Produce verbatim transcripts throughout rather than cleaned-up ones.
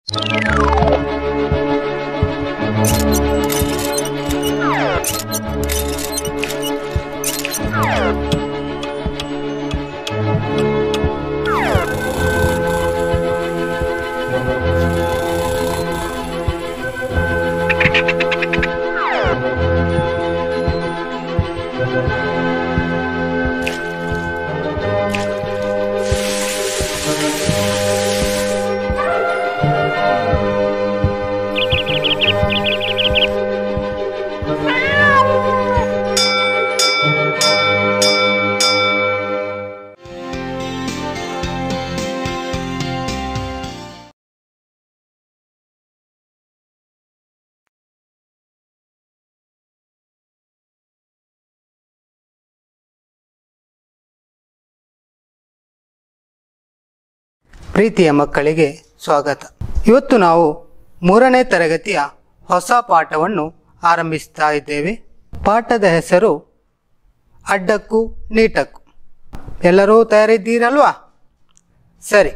ಪ್ರೀತಿಯ ಮಕ್ಕಳಿಗೆ ಸ್ವಾಗತ. ಇವತ್ತು ನಾವು ಮೂರನೇ ತರಗತಿಯ ಹೊಸ ಪಾಠವನ್ನು ಆರಂಭಿಸ್ತಾ ಇದ್ದೇವೆ. ಪಾಠದ ಹೆಸರು ಅಡ್ಡಕ್ಕೂ ನೀಟಕ್ಕೂ. ಎಲ್ಲರೂ ತಯಾರಿದ್ದೀರಲ್ವಾ? ಸರಿ,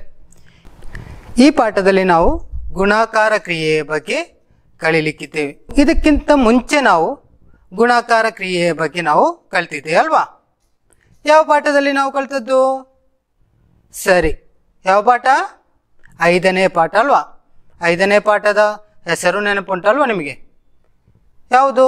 ಈ ಪಾಠದಲ್ಲಿ ನಾವು ಗುಣಾಕಾರ ಕ್ರಿಯೆಯ ಬಗ್ಗೆ ಕಲಿಲಿಕ್ಕಿದ್ದೇವೆ. ಇದಕ್ಕಿಂತ ಮುಂಚೆ ನಾವು ಗುಣಾಕಾರ ಕ್ರಿಯೆಯ ಬಗ್ಗೆ ನಾವು ಕಲ್ತಿದ್ದೇವೆ ಅಲ್ವಾ? ಯಾವ ಪಾಠದಲ್ಲಿ ನಾವು ಕಲ್ತದ್ದು? ಸರಿ, ಯಾವ ಪಾಠ? ಐದನೇ ಪಾಠ ಅಲ್ವಾ? ಐದನೇ ಪಾಠದ ಹೆಸರು ನೆನಪುಂಟಲ್ವಾ ನಿಮಗೆ? ಯಾವುದು?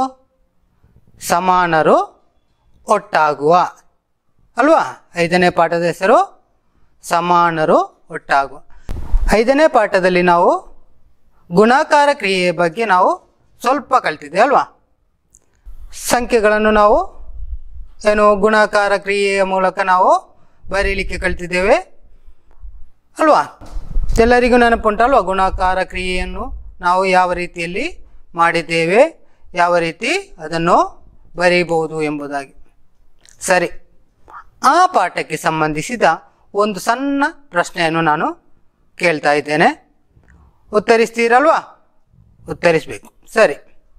ಸಮಾನರು ಒಟ್ಟಾಗುವ ಅಲ್ವಾ? ಐದನೇ ಪಾಠದ ಹೆಸರು ಸಮಾನರು ಒಟ್ಟಾಗುವ. ಐದನೇ ಪಾಠದಲ್ಲಿ ನಾವು ಗುಣಾಕಾರ ಕ್ರಿಯೆಯ ಬಗ್ಗೆ ನಾವು ಸ್ವಲ್ಪ ಕಲ್ತಿದ್ದೆ ಅಲ್ವಾ? ಸಂಖ್ಯೆಗಳನ್ನು ನಾವು ಏನು ಗುಣಾಕಾರ ಕ್ರಿಯೆಯ ಮೂಲಕ ನಾವು ಬರೀಲಿಕ್ಕೆ ಕಲ್ತಿದ್ದೇವೆ ಅಲ್ವಾ? ಎಲ್ಲರಿಗೂ ನೆನಪುಂಟಲ್ವಾ ಗುಣಾಕಾರ ಕ್ರಿಯೆಯನ್ನು ನಾವು ಯಾವ ರೀತಿಯಲ್ಲಿ ಮಾಡಿದ್ದೇವೆ, ಯಾವ ರೀತಿ ಅದನ್ನು ಬರೀಬಹುದು ಎಂಬುದಾಗಿ. ಸರಿ, ಆ ಪಾಠಕ್ಕೆ ಸಂಬಂಧಿಸಿದ ಒಂದು ಸಣ್ಣ ಪ್ರಶ್ನೆಯನ್ನು ನಾನು ಕೇಳ್ತಾ ಇದ್ದೇನೆ. ಉತ್ತರಿಸ್ತೀರಲ್ವಾ? ಉತ್ತರಿಸಬೇಕು. ಸರಿ,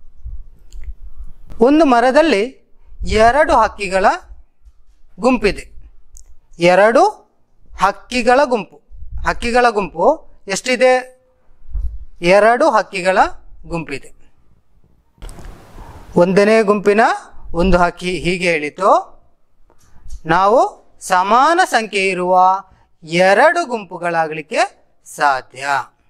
ಒಂದು ಮರದಲ್ಲಿ ಎರಡು ಹಕ್ಕಿಗಳ ಗುಂಪಿದೆ. ಎರಡು ಹಕ್ಕಿಗಳ ಗುಂಪು. ಹಕ್ಕಿಗಳ ಗುಂಪು ಎಷ್ಟಿದೆ? ಎರಡು ಹಕ್ಕಿಗಳ ಗುಂಪಿದೆ. ಒಂದನೇ ಗುಂಪಿನ ಒಂದು ಹಕ್ಕಿ ಹೀಗೆ ಹೇಳಿತು, ನಾವು ಸಮಾನ ಸಂಖ್ಯೆ ಇರುವ ಎರಡು ಗುಂಪುಗಳಾಗಲಿಕ್ಕೆ ಸಾಧ್ಯ.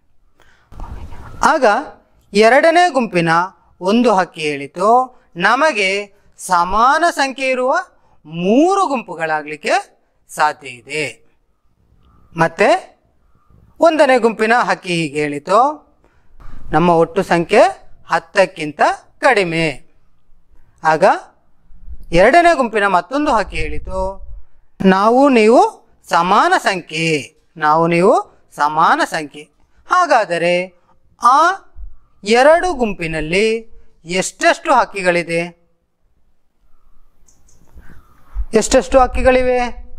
ಆಗ ಎರಡನೇ ಗುಂಪಿನ ಒಂದು ಹಕ್ಕಿ ಹೇಳಿತು, ನಮಗೆ ಸಮಾನ ಸಂಖ್ಯೆ ಇರುವ ಮೂರು ಗುಂಪುಗಳಾಗಲಿಕ್ಕೆ ಸಾಧ್ಯ ಇದೆ. ಮತ್ತೆ ಒಂದನೇ ಗುಂಪಿನ ಹಕ್ಕಿ ಹೀಗೆ ಹೇಳಿತು, ನಮ್ಮ ಒಟ್ಟು ಸಂಖ್ಯೆ ಹತ್ತಕ್ಕಿಂತ ಕಡಿಮೆ. ಆಗ ಎರಡನೇ ಗುಂಪಿನ ಮತ್ತೊಂದು ಹಕ್ಕಿ ಹೇಳಿತು, ನಾವು ನೀವು ಸಮಾನ ಸಂಖ್ಯೆ, ನಾವು ನೀವು ಸಮಾನ ಸಂಖ್ಯೆ. ಹಾಗಾದರೆ ಆ ಎರಡು ಗುಂಪಿನಲ್ಲಿ ಎಷ್ಟೆಷ್ಟು ಹಕ್ಕಿಗಳಿದೆ? ಎಷ್ಟೆಷ್ಟು ಹಕ್ಕಿಗಳಿವೆ?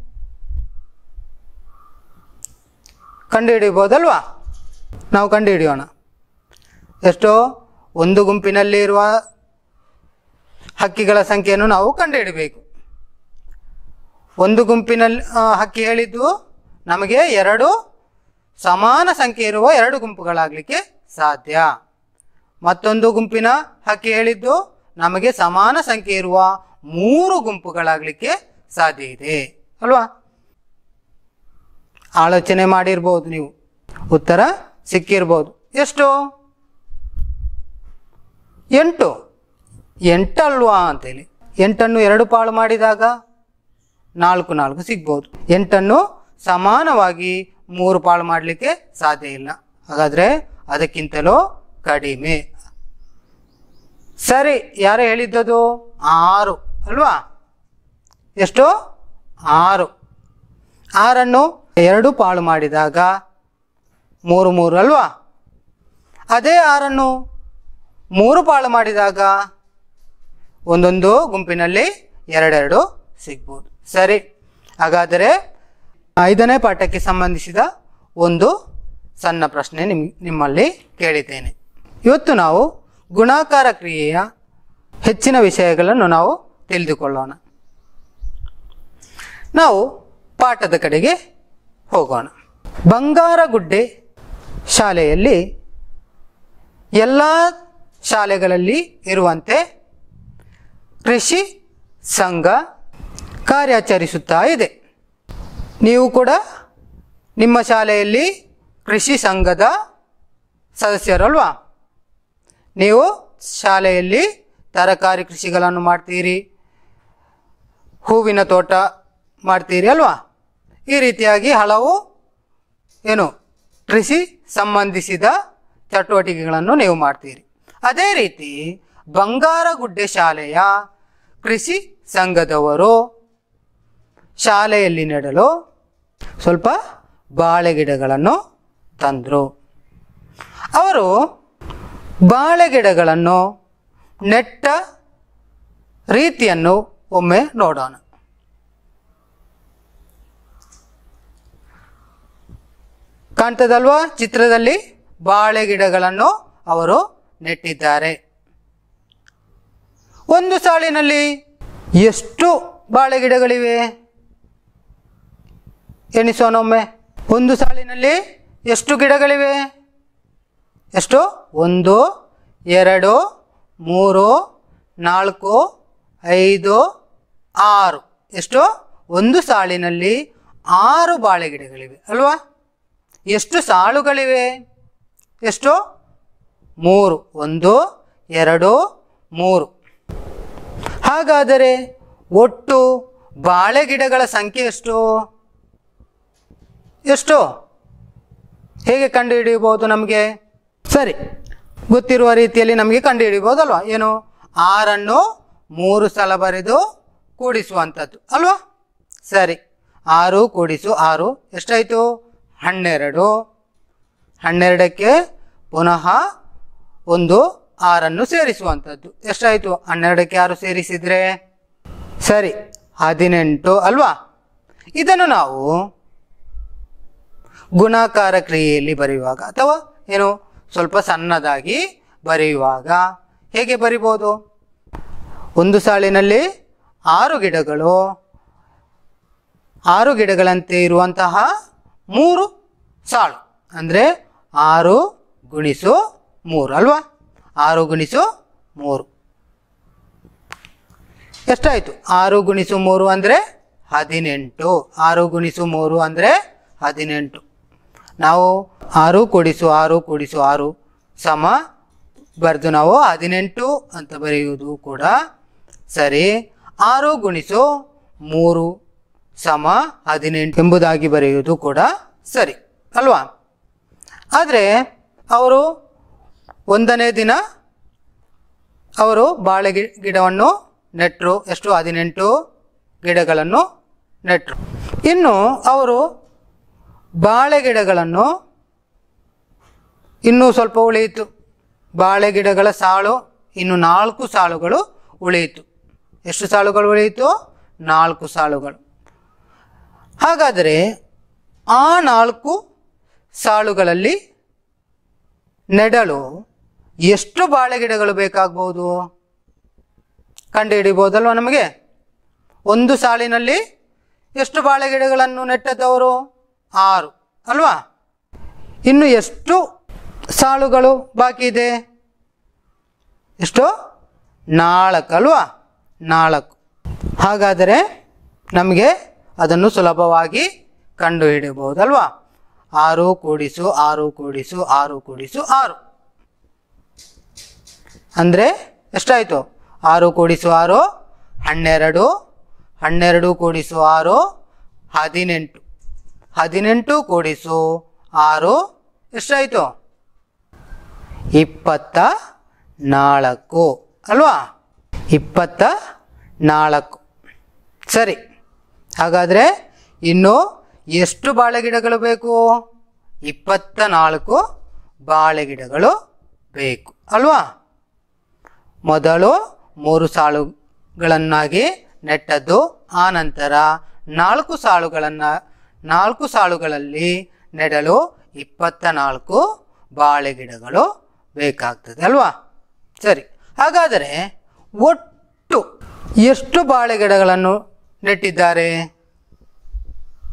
ಕಂಡುಹಿಡಿಯಬಹುದಲ್ವಾ? ನಾವು ಕಂಡುಹಿಡಿಯೋಣ. ಎಷ್ಟೋ? ಒಂದು ಗುಂಪಿನಲ್ಲಿ ಇರುವ ಹಕ್ಕಿಗಳ ಸಂಖ್ಯೆಯನ್ನು ನಾವು ಕಂಡುಹಿಡಬೇಕು. ಒಂದು ಗುಂಪಿನಲ್ಲಿ ಹಕ್ಕಿ ಹೇಳಿದ್ದು ನಮಗೆ ಎರಡು ಸಮಾನ ಸಂಖ್ಯೆ ಇರುವ ಎರಡು ಗುಂಪುಗಳಾಗಲಿಕ್ಕೆ ಸಾಧ್ಯ. ಮತ್ತೊಂದು ಗುಂಪಿನ ಹಕ್ಕಿ ಹೇಳಿದ್ದು ನಮಗೆ ಸಮಾನ ಸಂಖ್ಯೆ ಇರುವ ಮೂರು ಗುಂಪುಗಳಾಗಲಿಕ್ಕೆ ಸಾಧ್ಯ ಇದೆ ಅಲ್ವಾ? ಆಲೋಚನೆ ಮಾಡಿರ್ಬೋದು ನೀವು, ಉತ್ತರ ಸಿಕ್ಕಿರ್ಬೋದು. ಎಷ್ಟು? ಎಂಟು. ಎಂಟಲ್ವಾ ಅಂತೇಳಿ ಎಂಟನ್ನು ಎರಡು ಪಾಲು ಮಾಡಿದಾಗ ನಾಲ್ಕು ನಾಲ್ಕು ಸಿಗ್ಬೋದು. ಎಂಟನ್ನು ಸಮಾನವಾಗಿ ಮೂರು ಪಾಲು ಮಾಡಲಿಕ್ಕೆ ಸಾಧ್ಯ ಇಲ್ಲ. ಹಾಗಾದರೆ ಅದಕ್ಕಿಂತಲೂ ಕಡಿಮೆ. ಸರಿ, ಯಾರು ಹೇಳಿದ್ದದು? ಆರು ಅಲ್ವಾ? ಎಷ್ಟು? ಆರು. ಆರನ್ನು ಎರಡು ಪಾಲು ಮಾಡಿದಾಗ ಮೂರು ಮೂರು ಅಲ್ವಾ? ಅದೇ ಆರನ್ನು ಮೂರು ಪಾಲು ಮಾಡಿದಾಗ ಒಂದೊಂದು ಗುಂಪಿನಲ್ಲಿ ಎರಡೆರಡು ಸಿಗ್ಬೋದು. ಸರಿ, ಹಾಗಾದರೆ ಐದನೇ ಪಾಠಕ್ಕೆ ಸಂಬಂಧಿಸಿದ ಒಂದು ಸಣ್ಣ ಪ್ರಶ್ನೆ ನಿಮ್ ನಿಮ್ಮಲ್ಲಿ ಕೇಳಿದ್ದೇನೆ. ಇವತ್ತು ನಾವು ಗುಣಾಕಾರ ಕ್ರಿಯೆಯ ಹೆಚ್ಚಿನ ವಿಷಯಗಳನ್ನು ನಾವು ತಿಳಿದುಕೊಳ್ಳೋಣ. ನಾವು ಪಾಠದ ಕಡೆಗೆ ಹೋಗೋಣ. ಬಂಗಾರಗುಡ್ಡೆ ಶಾಲೆಯಲ್ಲಿ ಎಲ್ಲ ಶಾಲೆಗಳಲ್ಲಿ ಇರುವಂತೆ ಕೃಷಿ ಸಂಘ ಕಾರ್ಯಾಚರಿಸುತ್ತಾ ಇದೆ. ನೀವು ಕೂಡ ನಿಮ್ಮ ಶಾಲೆಯಲ್ಲಿ ಕೃಷಿ ಸಂಘದ ಸದಸ್ಯರಲ್ವಾ? ನೀವು ಶಾಲೆಯಲ್ಲಿ ತರಕಾರಿ ಕೃಷಿಗಳನ್ನು ಮಾಡ್ತೀರಿ, ಹೂವಿನ ತೋಟ ಮಾಡ್ತೀರಿ ಅಲ್ವಾ? ಈ ರೀತಿಯಾಗಿ ಹಲವು ಏನು ಕೃಷಿ ಸಂಬಂಧಿಸಿದ ಚಟುವಟಿಕೆಗಳನ್ನು ನೀವು ಮಾಡ್ತೀರಿ. ಅದೇ ರೀತಿ ಬಂಗಾರಗುಡ್ಡೆ ಶಾಲೆಯ ಕೃಷಿ ಸಂಘದವರು ಶಾಲೆಯಲ್ಲಿ ನೆಡಲು ಸ್ವಲ್ಪ ಬಾಳೆ ಗಿಡಗಳನ್ನು ತಂದರು. ಅವರು ಬಾಳೆ ಗಿಡಗಳನ್ನು ನೆಟ್ಟ ರೀತಿಯನ್ನು ಒಮ್ಮೆ ನೋಡೋಣ. ಕಾಣ್ತದಲ್ವಾ ಚಿತ್ರದಲ್ಲಿ? ಬಾಳೆ ಗಿಡಗಳನ್ನು ಅವರು ನೆಟ್ಟಿದ್ದಾರೆ. ಒಂದು ಸಾಲಿನಲ್ಲಿ ಎಷ್ಟು ಬಾಳೆ ಗಿಡಗಳಿವೆ ಎಣಿಸೋಣೊಮ್ಮೆ. ಒಂದು ಸಾಲಿನಲ್ಲಿ ಎಷ್ಟು ಗಿಡಗಳಿವೆ? ಎಷ್ಟು? ಒಂದು, ಎರಡು, ಮೂರು, ನಾಲ್ಕು, ಐದು, ಆರು. ಎಷ್ಟು? ಒಂದು ಸಾಲಿನಲ್ಲಿ ಆರು ಬಾಳೆ ಗಿಡಗಳಿವೆ ಅಲ್ವಾ? ಎಷ್ಟು ಸಾಲುಗಳಿವೆ? ಎಷ್ಟು? ಮೂರು. ಒಂದು, ಎರಡು, ಮೂರು. ಹಾಗಾದರೆ ಒಟ್ಟು ಬಾಳೆ ಗಿಡಗಳ ಸಂಖ್ಯೆ ಎಷ್ಟು? ಎಷ್ಟು? ಹೇಗೆ ಕಂಡುಹಿಡಿಯಬಹುದು ನಮಗೆ? ಸರಿ, ಗೊತ್ತಿರುವ ರೀತಿಯಲ್ಲಿ ನಮಗೆ ಕಂಡುಹಿಡಿಯಬಹುದಲ್ವಾ? ಏನು? ಆರನ್ನು ಮೂರು ಸಲ ಬರೆದು ಕೂಡಿಸುವಂಥದ್ದು ಅಲ್ವಾ? ಸರಿ, ಆರು ಕೂಡಿಸು ಆರು ಎಷ್ಟಾಯಿತು? ಹನ್ನೆರಡು. ಹನ್ನೆರಡಕ್ಕೆ ಪುನಃ ಒಂದು ಆರನ್ನು ಸೇರಿಸುವಂಥದ್ದು ಎಷ್ಟಾಯಿತು? ಹನ್ನೆರಡಕ್ಕೆ ಆರು ಸೇರಿಸಿದರೆ ಸರಿ ಹದಿನೆಂಟು ಅಲ್ವಾ? ಇದನ್ನು ನಾವು ಗುಣಾಕಾರ ಕ್ರಿಯೆಯಲ್ಲಿ ಬರೆಯುವಾಗ ಅಥವಾ ಏನು ಸ್ವಲ್ಪ ಸಣ್ಣದಾಗಿ ಬರೆಯುವಾಗ ಹೇಗೆ ಬರಿಬೋದು? ಒಂದು ಸಾಲಿನಲ್ಲಿ ಆರು ಗಿಡಗಳು, ಆರು ಗಿಡಗಳಂತೆ ಇರುವಂತಹ ಮೂರು ಸಾಲು ಅಂದರೆ ಆರು ಗುಣಿಸು ಮೂರು ಅಲ್ವಾ? ಆರು ಗುಣಿಸು ಮೂರು ಎಷ್ಟಾಯಿತು? ಆರು ಗುಣಿಸು ಮೂರು ಅಂದರೆ ಹದಿನೆಂಟು. ಆರು ಗುಣಿಸು ಮೂರು ಅಂದರೆ ಹದಿನೆಂಟು. ನಾವು ಆರು ಕೂಡಿಸು ಆರು ಕೂಡಿಸು ಆರು ಸಮ ಬರೆದು ನಾವು ಹದಿನೆಂಟು ಅಂತ ಬರೆಯುವುದು ಕೂಡ ಸರಿ. ಆರು ಗುಣಿಸು ಮೂರು ಸಮ ಹದಿನೆಂಟು ಎಂಬುದಾಗಿ ಬರೆಯುವುದು ಕೂಡ ಸರಿ ಅಲ್ವಾ? ಆದರೆ ಅವರು ಒಂದನೇ ದಿನ ಅವರು ಬಾಳೆ ಗಿ ಗಿಡವನ್ನು ನೆಟ್ಟರು. ಎಷ್ಟು? ಹದಿನೆಂಟು ಗಿಡಗಳನ್ನು ನೆಟ್ಟರು. ಇನ್ನು ಅವರು ಬಾಳೆ ಗಿಡಗಳನ್ನು ಇನ್ನೂ ಸ್ವಲ್ಪ ಉಳಿಯಿತು. ಬಾಳೆ ಗಿಡಗಳ ಸಾಲು ಇನ್ನು ನಾಲ್ಕು ಸಾಲುಗಳು ಉಳಿಯಿತು. ಎಷ್ಟು ಸಾಲುಗಳು ಉಳಿಯಿತು? ನಾಲ್ಕು ಸಾಲುಗಳು. ಹಾಗಾದರೆ ಆ ನಾಲ್ಕು ಸಾಲುಗಳಲ್ಲಿ ನೆಡಲು ಎಷ್ಟು ಬಾಳೆ ಗಿಡಗಳು ಬೇಕಾಗಬಹುದು? ಕಂಡುಹಿಡಿಯಬಹುದಲ್ವ ನಮಗೆ? ಒಂದು ಸಾಲಿನಲ್ಲಿ ಎಷ್ಟು ಬಾಳೆ ಗಿಡಗಳನ್ನು ನೆಟ್ಟದವರು? ಆರು ಅಲ್ವಾ? ಇನ್ನು ಎಷ್ಟು ಸಾಲುಗಳು ಬಾಕಿ ಇದೆ? ಎಷ್ಟು? ನಾಲ್ಕು ಅಲ್ವಾ? ನಾಲ್ಕು. ಹಾಗಾದರೆ ನಮಗೆ ಅದನ್ನು ಸುಲಭವಾಗಿ ಕಂಡುಹಿಡಿಯಬಹುದಲ್ವಾ? ಆರು ಕೂಡಿಸು ಆರು ಕೂಡಿಸು ಆರು ಕೂಡಿಸು ಆರು ಅಂದರೆ ಎಷ್ಟಾಯಿತು? ಆರು ಕೂಡಿಸು ಆರು ಹನ್ನೆರಡು. ಹನ್ನೆರಡು ಕೂಡಿಸು ಆರು ಹದಿನೆಂಟು. ಹದಿನೆಂಟು ಕೂಡಿಸು ಆರು ಎಷ್ಟಾಯಿತು? ಇಪ್ಪತ್ತ ನಾಲ್ಕು ಅಲ್ವಾ? ಇಪ್ಪತ್ತ ನಾಲ್ಕು. ಸರಿ, ಹಾಗಾದರೆ ಇನ್ನು ಎಷ್ಟು ಬಾಳೆ ಗಿಡಗಳು ಬೇಕು? ಇಪ್ಪತ್ತ ನಾಲ್ಕು ಬಾಳೆ ಗಿಡಗಳು ಬೇಕು ಅಲ್ವಾ? ಮೊದಲು ಮೂರು ಸಾಲುಗಳನ್ನಾಗಿ ನೆಟ್ಟದ್ದು, ಆ ನಂತರ ನಾಲ್ಕು ಸಾಲುಗಳನ್ನು ನಾಲ್ಕು ಸಾಲುಗಳಲ್ಲಿ ನೆಡಲು ಇಪ್ಪತ್ತ ನಾಲ್ಕು ಬಾಳೆ ಗಿಡಗಳು ಬೇಕಾಗ್ತದೆ ಅಲ್ವಾ? ಸರಿ, ಹಾಗಾದರೆ ಒಟ್ಟು ಎಷ್ಟು ಬಾಳೆ ಗಿಡಗಳನ್ನು ನೆಟ್ಟಿದ್ದಾರೆ?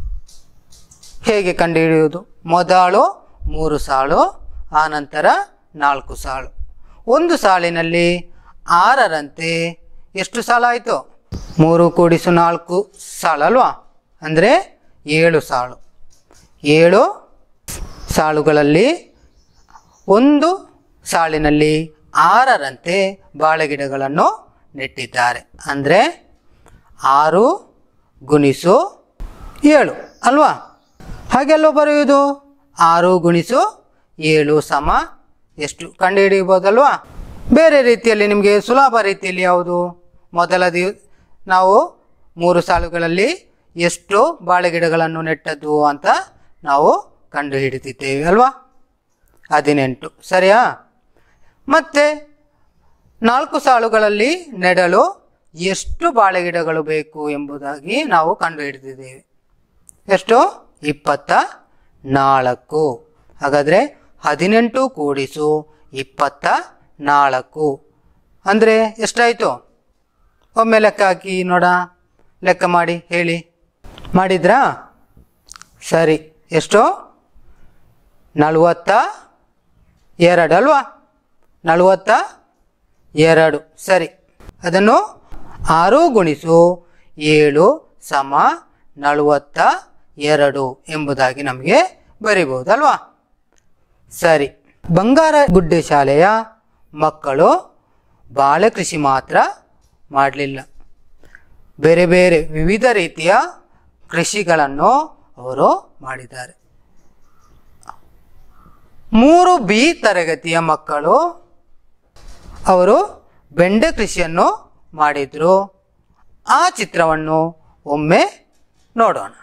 ಹೇಗೆ ಕಂಡುಹಿಡಿಯುವುದು? ಮೊದಲು ಮೂರು ಸಾಲು, ಆ ನಂತರ ನಾಲ್ಕು ಸಾಲು. ಒಂದು ಸಾಲಿನಲ್ಲಿ ಆರರಂತೆ ಎಷ್ಟು ಸಾಲು ಆಯಿತು? ಮೂರು ಕೂಡಿಸು ನಾಲ್ಕು ಸಾಲು ಅಲ್ವಾ? ಅಂದರೆ ಏಳು ಸಾಲು. ಏಳು ಸಾಲುಗಳಲ್ಲಿ ಒಂದು ಸಾಲಿನಲ್ಲಿ ಆರರಂತೆ ಬಾಳೆಗಿಡಗಳನ್ನು ನೆಟ್ಟಿದ್ದಾರೆ. ಅಂದರೆ ಆರು ಗುಣಿಸು ಏಳು ಅಲ್ವಾ? ಹಾಗೆಲ್ಲೋ ಬರೆಯುವುದು ಆರು ಗುಣಿಸು ಏಳು ಸಮ ಎಷ್ಟು ಕಂಡುಹಿಡಿಯಬಹುದಲ್ವಾ? ಬೇರೆ ರೀತಿಯಲ್ಲಿ ನಿಮಗೆ ಸುಲಭ ರೀತಿಯಲ್ಲಿ ಯಾವುದು? ಮೊದಲ ದಿವ ನಾವು ಮೂರು ಸಾಲುಗಳಲ್ಲಿ ಎಷ್ಟು ಬಾಳೆಗಿಡಗಳನ್ನು ನೆಟ್ಟದ್ದು ಅಂತ ನಾವು ಕಂಡುಹಿಡಿದಿದ್ದೇವೆ ಅಲ್ವಾ? ಹದಿನೆಂಟು. ಸರಿಯಾ? ಮತ್ತು ನಾಲ್ಕು ಸಾಲುಗಳಲ್ಲಿ ನೆಡಲು ಎಷ್ಟು ಬಾಳೆಗಿಡಗಳು ಬೇಕು ಎಂಬುದಾಗಿ ನಾವು ಕಂಡುಹಿಡಿದಿದ್ದೇವೆ. ಎಷ್ಟು? ಇಪ್ಪತ್ತ ನಾಲ್ಕು. ಹಾಗಾದರೆ ಹದಿನೆಂಟು ಕೂಡಿಸು ಇಪ್ಪತ್ತ ನಾಲ್ಕು ಅಂದರೆ ಎಷ್ಟಾಯಿತು? ಒಮ್ಮೆ ಲೆಕ್ಕ ಹಾಕಿ ನೋಡ. ಲೆಕ್ಕ ಮಾಡಿ ಹೇಳಿ. ಮಾಡಿದ್ರಾ? ಸರಿ. ಎಷ್ಟು? ನಲವತ್ತ ಎರಡು ಅಲ್ವಾ? ನಲವತ್ತ ಎರಡು. ಸರಿ. ಅದನ್ನು ಆರು ಗುಣಿಸು ಏಳು ಸಮ ನಲವತ್ತ ಎರಡು ಎಂಬುದಾಗಿ ನಮಗೆ ಬರಿಬಹುದಲ್ವಾ? ಸರಿ. ಬಂಗಾರಗುಡ್ಡೆ ಶಾಲೆಯ ಮಕ್ಕಳು ಬಾಳೆ ಕೃಷಿ ಮಾತ್ರ ಮಾಡಲಿಲ್ಲ, ಬೇರೆ ಬೇರೆ ವಿವಿಧ ರೀತಿಯ ಕೃಷಿಗಳನ್ನು ಅವರು ಮಾಡಿದ್ದಾರೆ. ಮೂರು ಬಿ ತರಗತಿಯ ಮಕ್ಕಳು ಅವರು ಬೆಂಡೆ ಕೃಷಿಯನ್ನು ಮಾಡಿದ್ರು. ಆ ಚಿತ್ರವನ್ನು ಒಮ್ಮೆ ನೋಡೋಣ.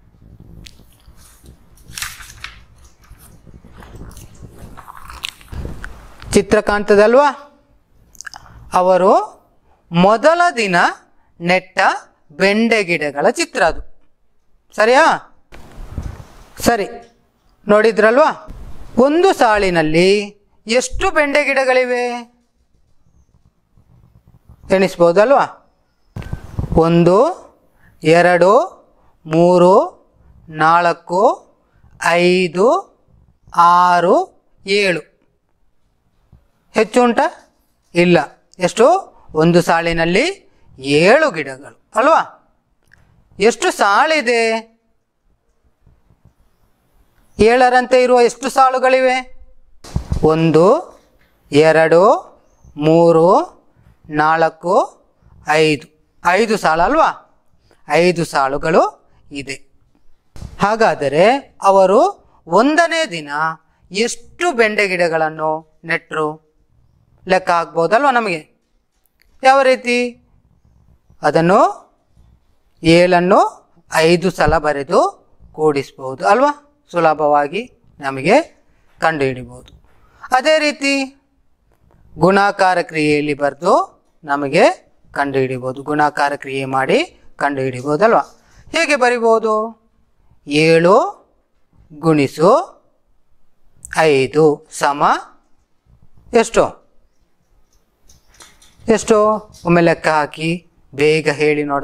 ಚಿತ್ರ ಕಾಣ್ತದಲ್ವಾ? ಅವರು ಮೊದಲ ದಿನ ನೆಟ್ಟ ಬೆಂಡೆ ಗಿಡಗಳ ಚಿತ್ರ ಅದು. ಸರಿಯಾ? ಸರಿ. ನೋಡಿದ್ರಲ್ವಾ? ಒಂದು ಸಾಲಿನಲ್ಲಿ ಎಷ್ಟು ಬೆಂಡೆ ಗಿಡಗಳಿವೆ ಎಣಿಸ್ಬೋದಲ್ವಾ? ಒಂದು, ಎರಡು, ಮೂರು, ನಾಲ್ಕು, ಐದು, ಆರು, ಏಳು. ಹೆಚ್ಚು ಉಂಟಾ? ಇಲ್ಲ. ಎಷ್ಟು? ಒಂದು ಸಾಲಿನಲ್ಲಿ ಏಳು ಗಿಡಗಳು ಅಲ್ವಾ? ಎಷ್ಟು ಸಾಲಿದೆ? ಏಳರಂತೆ ಇರುವ ಎಷ್ಟು ಸಾಲುಗಳಿವೆ? ಒಂದು, ಎರಡು, ಮೂರು, ನಾಲ್ಕು, ಐದು. ಐದು ಸಾಲು ಅಲ್ವಾ? ಐದು ಸಾಲುಗಳು ಇದೆ. ಹಾಗಾದರೆ ಅವರು ಒಂದನೇ ದಿನ ಎಷ್ಟು ಬೆಂಡೆ ಗಿಡಗಳನ್ನು ನೆಟ್ಟರು ಲೆಕ್ಕ ಆಗ್ಬೋದಲ್ವ ನಮಗೆ? ಯಾವ ರೀತಿ? ಅದನ್ನು ಏಳನ್ನು ಐದು ಸಲ ಬರೆದು ಕೂಡಿಸ್ಬೋದು ಅಲ್ವಾ? ಸುಲಭವಾಗಿ ನಮಗೆ ಕಂಡುಹಿಡಿಬೋದು. ಅದೇ ರೀತಿ ಗುಣಾಕಾರ ಕ್ರಿಯೆಯಲ್ಲಿ ಬರೆದು ನಮಗೆ ಕಂಡುಹಿಡಿಬೋದು. ಗುಣಾಕಾರ ಕ್ರಿಯೆ ಮಾಡಿ ಕಂಡುಹಿಡಿಬೋದಲ್ವ? ಹೇಗೆ ಬರಿಬೋದು? ಏಳು ಗುಣಿಸು ಐದು ಸಮ ಎಷ್ಟು? ಎಷ್ಟು? ಒಮ್ಮೆ ಲೆಕ್ಕ ಹಾಕಿ ಬೇಗ ಹೇಳಿ ನೋಡ.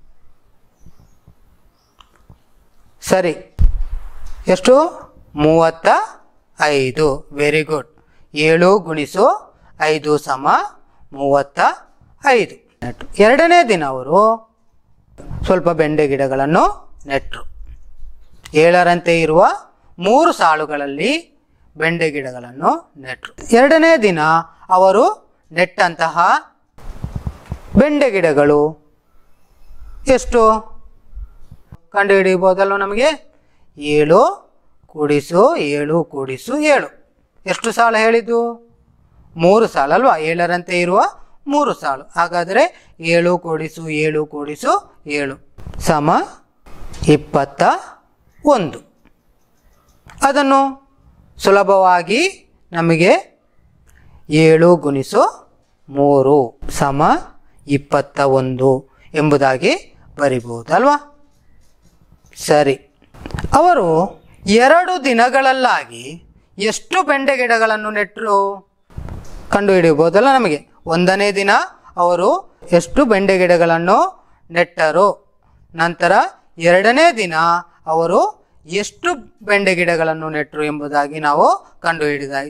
ಸರಿ. ಎಷ್ಟು? ಮೂವತ್ತ ಐದು. Very good. ಏಳು ಗುಣಿಸು ಐದು ಸಮ ಮೂವತ್ತ ಐದು. ಎರಡನೇ ದಿನ ಅವರು ಸ್ವಲ್ಪ ಬೆಂಡೆ ಗಿಡಗಳನ್ನು ನೆಟ್ಟರು. ಏಳರಂತೆ ಇರುವ ಮೂರು ಸಾಲುಗಳಲ್ಲಿ ಬೆಂಡೆ ಗಿಡಗಳನ್ನು ನೆಟ್ಟರು. ಎರಡನೇ ದಿನ ಅವರು ನೆಟ್ಟಂತಹ ಬೆಂಡೆ ಗಿಡಗಳು ಎಷ್ಟು ಕಂಡುಹಿಡಿಯಬಹುದಲ್ವ ನಮಗೆ? ಏಳು ಕೂಡಿಸು ಏಳು ಕೂಡಿಸು ಏಳು. ಎಷ್ಟು ಸಾಲು ಹೇಳಿದ್ದು? ಮೂರು ಸಾಲು ಅಲ್ವಾ? ಏಳರಂತೆ ಇರುವ ಮೂರು ಸಾಲು. ಹಾಗಾದರೆ ಏಳು ಕೂಡಿಸು ಏಳು ಕೂಡಿಸು ಏಳು ಸಮ ಇಪ್ಪತ್ತ ಒಂದು. ಅದನ್ನು ಸುಲಭವಾಗಿ ನಮಗೆ ಏಳು ಗುಣಿಸು ಮೂರು ಸಮ ಇಪ್ಪತ್ತ ಒಂದು ಎಂಬುದಾಗಿ ಬರಿಬಹುದಲ್ವಾ? ಸರಿ. ಅವರು ಎರಡು ದಿನಗಳಲ್ಲಾಗಿ ಎಷ್ಟು ಬೆಂಡೆ ಗಿಡಗಳನ್ನು ನೆಟ್ಟರು ಕಂಡುಹಿಡಿಯಬಹುದಲ್ಲ ನಮಗೆ? ಒಂದನೇ ದಿನ ಅವರು ಎಷ್ಟು ಬೆಂಡೆ ಗಿಡಗಳನ್ನು ನೆಟ್ಟರು, ನಂತರ ಎರಡನೇ ದಿನ ಅವರು ಎಷ್ಟು ಬೆಂಡೆ ಗಿಡಗಳನ್ನು ನೆಟ್ಟರು ಎಂಬುದಾಗಿ ನಾವು ಕಂಡುಹಿಡಿದಾಯಿತು.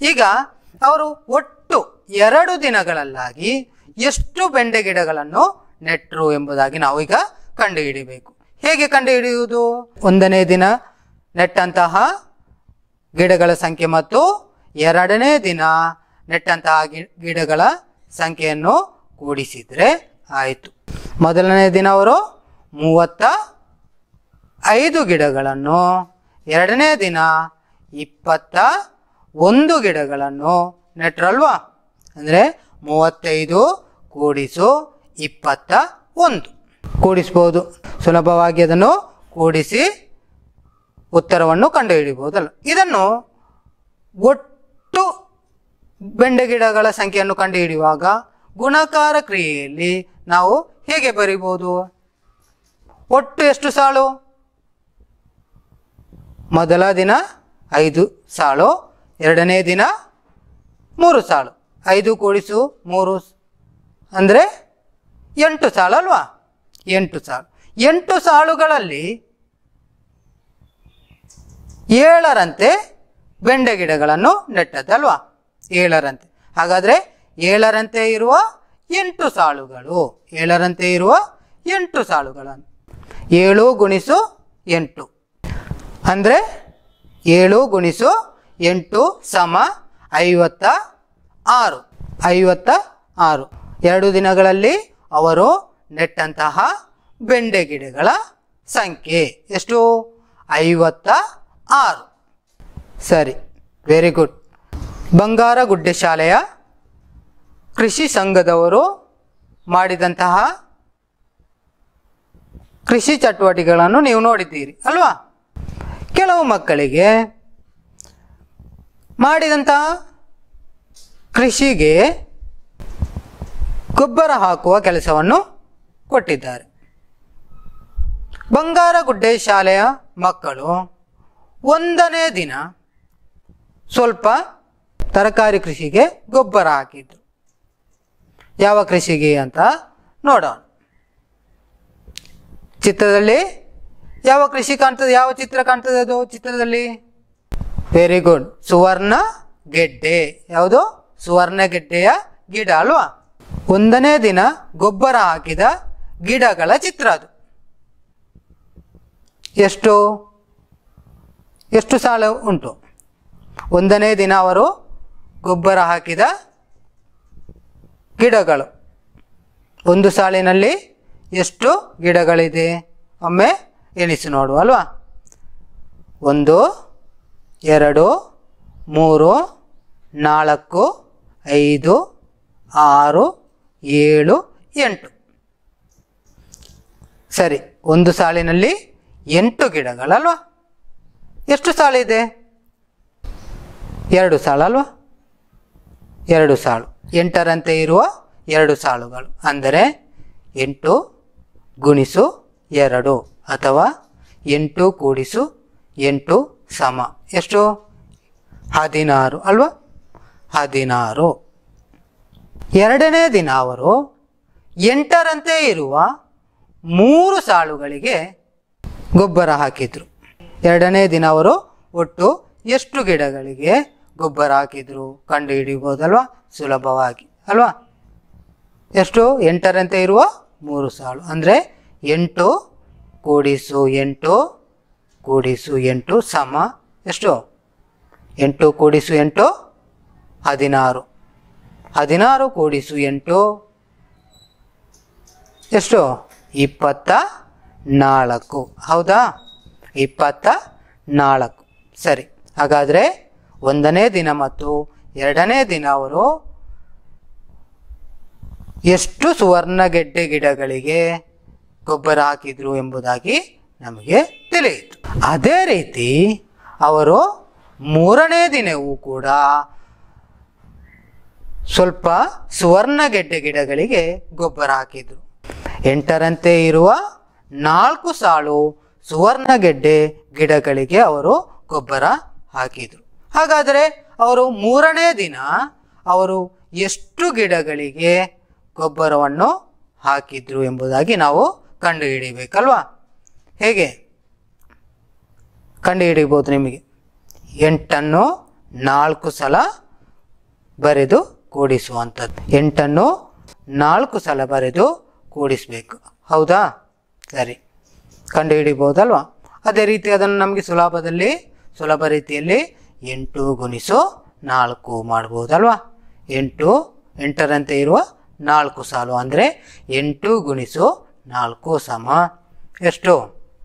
ಈಗ ಅವರು ಒಟ್ಟು ಎರಡು ದಿನಗಳಲ್ಲಾಗಿ ಎಷ್ಟು ಬೆಂಡೆ ಗಿಡಗಳನ್ನು ನೆಟ್ಟರು ಎಂಬುದಾಗಿ ನಾವು ಈಗ ಕಂಡುಹಿಡಿಯಬೇಕು. ಹೇಗೆ ಕಂಡುಹಿಡಿಯುವುದು? ಒಂದನೇ ದಿನ ನೆಟ್ಟಂತಹ ಗಿಡಗಳ ಸಂಖ್ಯೆ ಮತ್ತು ಎರಡನೇ ದಿನ ನೆಟ್ಟಂತಹ ಗಿಡಗಳ ಸಂಖ್ಯೆಯನ್ನು ಕೂಡಿಸಿದರೆ ಆಯಿತು. ಮೊದಲನೇ ದಿನ ಅವರು ಮೂವತ್ತ ಐದು ಗಿಡಗಳನ್ನು, ಎರಡನೇ ದಿನ ಇಪ್ಪತ್ತ ಒಂದು ಗಿಡಗಳನ್ನು ನೆಟ್ಟರಲ್ವಾ? ಅಂದರೆ ಮೂವತ್ತೈದು ಕೂಡಿಸು ಇಪ್ಪತ್ತ ಒಂದು ಕೂಡಿಸ್ಬೋದು. ಸುಲಭವಾಗಿ ಅದನ್ನು ಕೂಡಿಸಿ ಉತ್ತರವನ್ನು ಕಂಡುಹಿಡಿಯಬಹುದಲ್ಲ. ಇದನ್ನು ಒಟ್ಟು ಬೆಂಡೆ ಗಿಡಗಳ ಸಂಖ್ಯೆಯನ್ನು ಕಂಡುಹಿಡಿಯುವಾಗ ಗುಣಾಕಾರ ಕ್ರಿಯೆಯಲ್ಲಿ ನಾವು ಹೇಗೆ ಬರೀಬಹುದು? ಒಟ್ಟು ಎಷ್ಟು ಸಾಲು? ಮೊದಲ ದಿನ ಐದು ಸಾಲು, ಎರಡನೇ ದಿನ ಮೂರು ಸಾಲು. ಐದು ಕೂಡಿಸು ಮೂರು ಅಂದರೆ ಎಂಟು ಸಾಲು ಅಲ್ವಾ? ಎಂಟು ಸಾಲು. ಎಂಟು ಸಾಲುಗಳಲ್ಲಿ ಏಳರಂತೆ ಬೆಂಡೆ ಗಿಡಗಳನ್ನು ನೆಟ್ಟದ್ದಲ್ವಾ? ಏಳರಂತೆ. ಹಾಗಾದರೆ ಏಳರಂತೆ ಇರುವ ಎಂಟು ಸಾಲುಗಳು, ಏಳರಂತೆ ಇರುವ ಎಂಟು ಸಾಲುಗಳನ್ನು ಏಳು ಗುಣಿಸು ಎಂಟು ಅಂದರೆ ಏಳು ಗುಣಿಸು ಎಂಟು ಸಮ ಐವತ್ತ ಆರು. ಐವತ್ತ ಆರು. ಎರಡು ದಿನಗಳಲ್ಲಿ ಅವರು ನೆಟ್ಟಂತಹ ಬೆಂಡೆ ಗಿಡಗಳ ಸಂಖ್ಯೆ ಎಷ್ಟು? ಐವತ್ತ ಆರು. ಸರಿ, ವೆರಿ ಗುಡ್. ಬಂಗಾರಗುಡ್ಡೆ ಶಾಲೆಯ ಕೃಷಿ ಸಂಘದವರು ಮಾಡಿದಂತಹ ಕೃಷಿ ಚಟುವಟಿಕೆಗಳನ್ನು ನೀವು ನೋಡಿದ್ದೀರಿ ಅಲ್ವಾ? ಕೆಲವು ಮಕ್ಕಳಿಗೆ ಮಾಡಿದಂತಹ ಕೃಷಿಗೆ ಗೊಬ್ಬರ ಹಾಕುವ ಕೆಲಸವನ್ನು ಕೊಟ್ಟಿದ್ದಾರೆ. ಬಂಗಾರಗುಡ್ಡೆ ಶಾಲೆಯ ಮಕ್ಕಳು ಒಂದನೇ ದಿನ ಸ್ವಲ್ಪ ತರಕಾರಿ ಕೃಷಿಗೆ ಗೊಬ್ಬರ ಹಾಕಿದ್ರು. ಯಾವ ಕೃಷಿಗೆ ಅಂತ ನೋಡೋಣ. ಚಿತ್ರದಲ್ಲಿ ಯಾವ ಕೃಷಿ ಕಾಣ್ತದೆ? ಯಾವ ಚಿತ್ರ ಕಾಣ್ತದೆ ಅದು ಚಿತ್ರದಲ್ಲಿ? ವೆರಿ ಗುಡ್, ಸುವರ್ಣ ಗೆಡ್ಡೆ. ಯಾವುದು? ಸುವರ್ಣ ಗೆಡ್ಡೆಯ ಗಿಡ ಅಲ್ವಾ? ಒಂದನೇ ದಿನ ಗೊಬ್ಬರ ಹಾಕಿದ ಗಿಡಗಳ ಚಿತ್ರ ಅದು. ಎಷ್ಟು ಎಷ್ಟು ಸಾಲು ಉಂಟು? ಒಂದನೇ ದಿನ ಅವರು ಗೊಬ್ಬರ ಹಾಕಿದ ಗಿಡಗಳು. ಒಂದು ಸಾಲಿನಲ್ಲಿ ಎಷ್ಟು ಗಿಡಗಳಿದೆ? ಒಮ್ಮೆ ಎಣಿಸಿ ನೋಡುವ ಅಲ್ವಾ? ಒಂದು, ಎರಡು, ಮೂರು, ನಾಲ್ಕು, ಐದು, ಆರು, ಏಳು, ಎಂಟು. ಸರಿ, ಒಂದು ಸಾಲಿನಲ್ಲಿ ಎಂಟು ಗಿಡಗಳಲ್ವಾ? ಎಷ್ಟು ಸಾಲಿದೆ? ಎರಡು ಸಾಲು ಅಲ್ವಾ? ಎರಡು ಸಾಲು. ಎಂಟರಂತೆ ಇರುವ ಎರಡು ಸಾಲುಗಳು ಅಂದರೆ ಎಂಟು ಗುಣಿಸು ಎರಡು ಅಥವಾ ಎಂಟು ಕೂಡಿಸು ಎಂಟು ಸಮ ಎಷ್ಟು? ಹದಿನಾರು ಅಲ್ವಾ? ಹದಿನಾರು. ಎರಡನೇ ದಿನ ಅವರು ಎಂಟರಂತೆ ಇರುವ ಮೂರು ಸಾಲುಗಳಿಗೆ ಗೊಬ್ಬರ ಹಾಕಿದ್ರು. ಎರಡನೇ ದಿನ ಅವರು ಒಟ್ಟು ಎಷ್ಟು ಗಿಡಗಳಿಗೆ ಗೊಬ್ಬರ ಹಾಕಿದ್ರು ಕಂಡು ಹಿಡಿಯಬಹುದಲ್ವಾ? ಸುಲಭವಾಗಿ ಅಲ್ವಾ? ಎಷ್ಟು? ಎಂಟರಂತೆ ಇರುವ ಮೂರು ಸಾಲು ಅಂದರೆ ಎಂಟು ಕೂಡಿಸು ಎಂಟು ಕೂಡಿಸು ಎಂಟು ಸಮ ಎಷ್ಟು? ಎಂಟು ಕೂಡಿಸು ಎಂಟು ಹದಿನಾರು. ಹದಿನಾರು ಕೂಡಿಸು ಎಂಟು ಎಷ್ಟು? ಇಪ್ಪತ್ತ ನಾಲ್ಕು. ಹೌದಾ? ಇಪ್ಪತ್ತ ನಾಲ್ಕು. ಸರಿ, ಹಾಗಾದರೆ ಒಂದನೇ ದಿನ ಮತ್ತು ಎರಡನೇ ದಿನ ಅವರು ಎಷ್ಟು ಸುವರ್ಣಗೆಡ್ಡೆ ಗಿಡಗಳಿಗೆ ಗೊಬ್ಬರ ಹಾಕಿದ್ರು ಎಂಬುದಾಗಿ ನಮಗೆ ತಿಳಿಯಿತು. ಅದೇ ರೀತಿ ಅವರು ಮೂರನೇ ದಿನವೂ ಕೂಡ ಸ್ವಲ್ಪ ಸುವರ್ಣಗೆಡ್ಡೆ ಗಿಡಗಳಿಗೆ ಗೊಬ್ಬರ ಹಾಕಿದ್ರು. ಎಂಟರಂತೆ ಇರುವ ನಾಲ್ಕು ಸಾಲು ಸುವರ್ಣಗೆಡ್ಡೆ ಗಿಡಗಳಿಗೆ ಅವರು ಗೊಬ್ಬರ ಹಾಕಿದರು. ಹಾಗಾದರೆ ಅವರು ಮೂರನೇ ದಿನ ಅವರು ಎಷ್ಟು ಗಿಡಗಳಿಗೆ ಗೊಬ್ಬರವನ್ನು ಹಾಕಿದ್ರು ಎಂಬುದಾಗಿ ನಾವು ಕಂಡುಹಿಡಿಯಬೇಕಲ್ವಾ? ಹೇಗೆ ಕಂಡುಹಿಡಿಯಬಹುದು? ನಿಮಗೆ ಎಂಟನ್ನು ನಾಲ್ಕು ಸಲ ಬರೆದು ಕೂಡಿಸುವಂಥದ್ದು. ಎಂಟನ್ನು ನಾಲ್ಕು ಸಲ ಬರೆದು ಕೂಡಿಸಬೇಕು. ಹೌದಾ? ಸರಿ, ಕಂಡುಹಿಡಿಬೋದಲ್ವಾ? ಅದೇ ರೀತಿ ಅದನ್ನು ನಮಗೆ ಸುಲಭದಲ್ಲಿ ಸುಲಭ ರೀತಿಯಲ್ಲಿ ಎಂಟು ಗುಣಿಸು ನಾಲ್ಕು ಮಾಡ್ಬೋದಲ್ವಾ? ಎಂಟು ಎಂಟರಂತೆ ಇರುವ ನಾಲ್ಕು ಸಾಲು ಅಂದರೆ ಎಂಟು ಗುಣಿಸು ನಾಲ್ಕು ಸಮ ಎಷ್ಟು?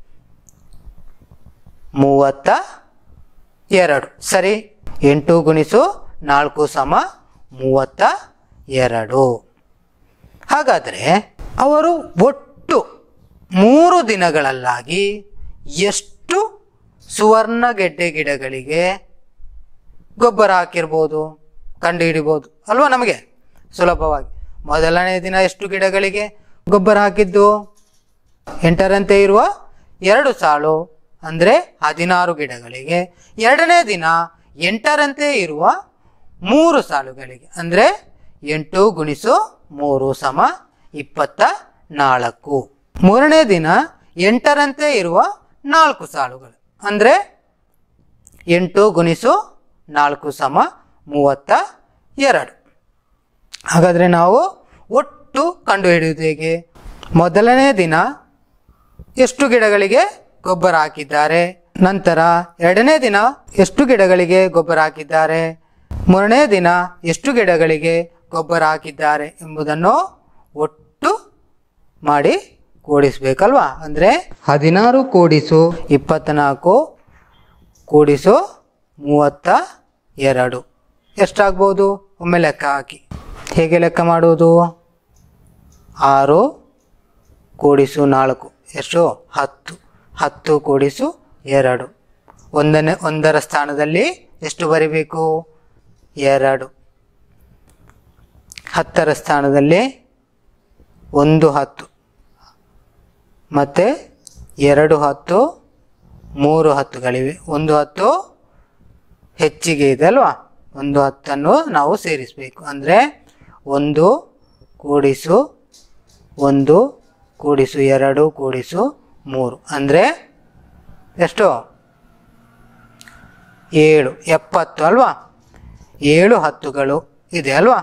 ಮೂವತ್ತ ಎರಡು. ಸರಿ, ಎಂಟು ಗುಣಿಸು ನಾಲ್ಕು ಸಮ ಮೂವತ್ತ ಎರಡು. ಹಾಗಾದರೆ ಅವರು ಒಟ್ಟು ಮೂರು ದಿನಗಳಲ್ಲಾಗಿ ಎಷ್ಟು ಸುವರ್ಣ ಗೆಡ್ಡೆ ಗಿಡಗಳಿಗೆ ಗೊಬ್ಬರ ಹಾಕಿರ್ಬೋದು ಕಂಡುಹಿಡಿಬೋದು ಅಲ್ವಾ? ನಮಗೆ ಸುಲಭವಾಗಿ ಮೊದಲನೇ ದಿನ ಎಷ್ಟು ಗಿಡಗಳಿಗೆ ಗೊಬ್ಬರ ಹಾಕಿದ್ದು? ಎಂಟರಂತೆ ಇರುವ ಎರಡು ಸಾಲು ಅಂದರೆ ಹದಿನಾರು ಗಿಡಗಳಿಗೆ. ಎರಡನೇ ದಿನ ಎಂಟರಂತೆ ಇರುವ ಮೂರು ಸಾಲುಗಳಿಗೆ ಅಂದರೆ ಎಂಟು ಗುಣಿಸು ಮೂರು ಸಮ ಇಪ್ಪತ್ತ ನಾಲ್ಕು. ಮೂರನೇ ದಿನ ಎಂಟರಂತೆ ಇರುವ ನಾಲ್ಕು ಸಾಲುಗಳು ಅಂದರೆ ಎಂಟು ಗುಣಿಸು ನಾಲ್ಕು ಸಮ ಮೂವತ್ತ ಎರಡು. ಹಾಗಾದರೆ ನಾವು ಒಟ್ಟು ಕಂಡುಹಿಡಿಯುವುದು ಹೇಗೆ? ಮೊದಲನೇ ದಿನ ಎಷ್ಟು ಗಿಡಗಳಿಗೆ ಗೊಬ್ಬರ ಹಾಕಿದ್ದಾರೆ, ನಂತರ ಎರಡನೇ ದಿನ ಎಷ್ಟು ಗಿಡಗಳಿಗೆ ಗೊಬ್ಬರ ಹಾಕಿದ್ದಾರೆ, ಮೂರನೇ ದಿನ ಎಷ್ಟು ಗಿಡಗಳಿಗೆ ಗೊಬ್ಬರ ಹಾಕಿದ್ದಾರೆ ಎಂಬುದನ್ನು ಒಟ್ಟು ಮಾಡಿ ಕೂಡಿಸಬೇಕಲ್ವಾ? ಅಂದರೆ ಹದಿನಾರು ಕೂಡಿಸು ಇಪ್ಪತ್ತ್ನಾಲ್ಕು ಕೂಡಿಸು ಮೂವತ್ತ ಎರಡು ಎಷ್ಟಾಗ್ಬೋದು? ಒಮ್ಮೆ ಲೆಕ್ಕ ಹಾಕಿ. ಹೇಗೆ ಲೆಕ್ಕ ಮಾಡುವುದು? ಆರು ಕೂಡಿಸು ನಾಲ್ಕು ಎಷ್ಟು? ಹತ್ತು. ಹತ್ತು ಕೂಡಿಸು ಎರಡು. ಒಂದನೇ ಒಂದರ ಸ್ಥಾನದಲ್ಲಿ ಎಷ್ಟು ಬರಿಬೇಕು? ಎರಡು. ಹತ್ತರ ಸ್ಥಾನದಲ್ಲಿ ಒಂದು ಹತ್ತು ಮತ್ತು ಎರಡು ಹತ್ತು, ಮೂರು ಹತ್ತುಗಳಿವೆ. ಒಂದು ಹತ್ತು ಹೆಚ್ಚಿಗೆ ಇದೆ ಅಲ್ವಾ? ಒಂದು ಹತ್ತನ್ನು ನಾವು ಸೇರಿಸಬೇಕು. ಅಂದರೆ ಒಂದು ಕೂಡಿಸು ಒಂದು ಕೂಡಿಸು ಎರಡು ಕೂಡಿಸು ಮೂರು ಅಂದರೆ ಎಷ್ಟು? ಏಳು. ಎಪ್ಪತ್ತು ಅಲ್ವಾ? ಏಳು ಹತ್ತುಗಳು ಇದೆ ಅಲ್ವಾ?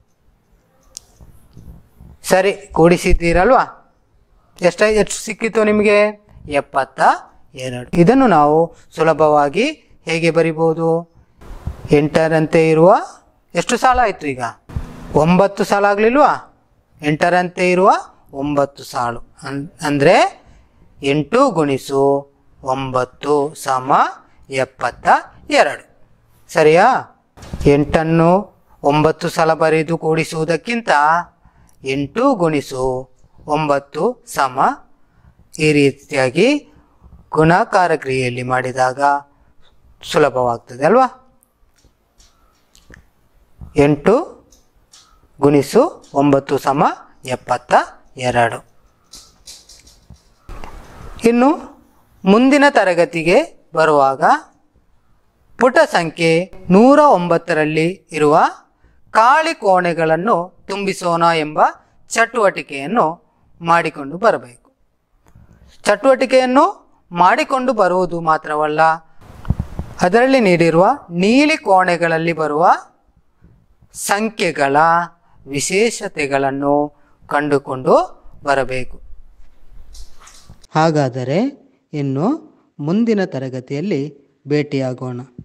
ಸರಿ, ಕೂಡಿಸಿದ್ದೀರಲ್ವಾ? ಎಷ್ಟ ಎಷ್ಟು ಸಿಕ್ಕಿತು ನಿಮಗೆ? ಎಪ್ಪತ್ತ ಎರಡು. ಇದನ್ನು ನಾವು ಸುಲಭವಾಗಿ ಹೇಗೆ ಬರಿಬೋದು? ಎಂಟರಂತೆ ಇರುವ ಎಷ್ಟು ಸಾಲ ಆಯಿತು ಈಗ? ಒಂಬತ್ತು ಸಾಲ ಆಗಲಿಲ್ವಾ? ಎಂಟರಂತೆ ಇರುವ ಒಂಬತ್ತು ಸಾಲು ಅನ್ ಅಂದರೆ ಎಂಟು ಗುಣಿಸು ಒಂಬತ್ತು ಸಮ ಎಪ್ಪತ್ತ ಎರಡು. ಸರಿಯಾ? ಎಂಟನ್ನು ಒಂಬತ್ತು ಸಲ ಬರೆದು ಕೂಡಿಸುವುದಕ್ಕಿಂತ ಎಂಟು ಗುಣಿಸು ಒಂಬತ್ತು ಸಮ ಈ ರೀತಿಯಾಗಿ ಗುಣಾಕಾರ ಕ್ರಿಯೆಯಲ್ಲಿ ಮಾಡಿದಾಗ ಸುಲಭವಾಗ್ತದೆ ಅಲ್ವಾ? ಎಂಟು ಗುಣಿಸು ಒಂಬತ್ತು ಸಮ ಎಪ್ಪತ್ತ ಎರಡು. ಇನ್ನು ಮುಂದಿನ ತರಗತಿಗೆ ಬರುವಾಗ ಪುಟ ಸಂಖ್ಯೆ ನೂರ ಒಂಬತ್ತರಲ್ಲಿ ಇರುವ ಖಾಲಿ ಕೋಣೆಗಳನ್ನು ತುಂಬಿಸೋಣ ಎಂಬ ಚಟುವಟಿಕೆಯನ್ನು ಮಾಡಿಕೊಂಡು ಬರಬೇಕು. ಚಟುವಟಿಕೆಯನ್ನು ಮಾಡಿಕೊಂಡು ಬರುವುದು ಮಾತ್ರವಲ್ಲ, ಅದರಲ್ಲಿ ನೀಡಿರುವ ನೀಲಿ ಕೋಣೆಗಳಲ್ಲಿ ಬರುವ ಸಂಖ್ಯೆಗಳ ವಿಶೇಷತೆಗಳನ್ನು ಕಂಡುಕೊಂಡು ಬರಬೇಕು. ಹಾಗಾದರೆ ಇನ್ನು ಮುಂದಿನ ತರಗತಿಯಲ್ಲಿ ಭೇಟಿಯಾಗೋಣ.